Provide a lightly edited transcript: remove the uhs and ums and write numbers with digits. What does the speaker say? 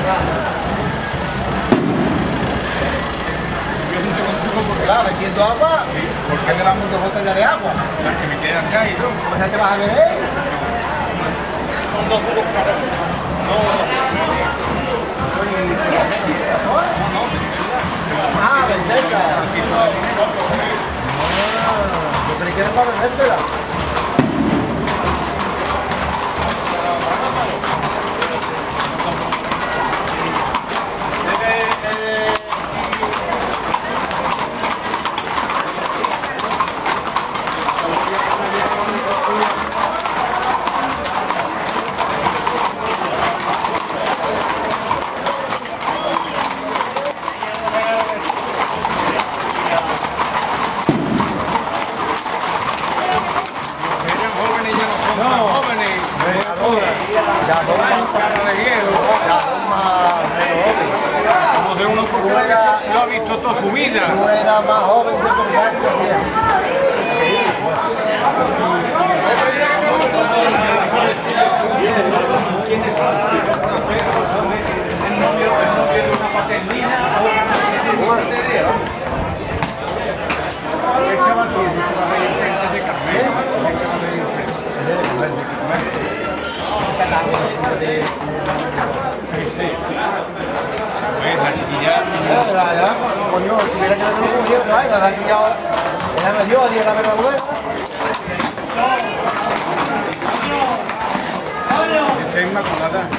Claro, metiendo agua, ¿por qué me vas con 2 botellas de agua? Las que me quedan acá y no. ¿Cómo ya te vas a beber? Son 2 cubos cada uno. Ah, venderla. Yo creí que era para vendértela. Ya son más cara de hielo. Ya son más jóvenes. Como de uno por uno que lo ha visto toda su vida. Tú eras más joven que tu viejo. El novio de una paternina o una ¿qué chaval tiene? ¿Qué chaval hay enfrente de Carmen? ¿Qué chaval hay enfrente? La chiquilla. Coño, tuviera que hacerlo como yo, la verdad que ya me dio a 10 la verdad. Está inmaculada.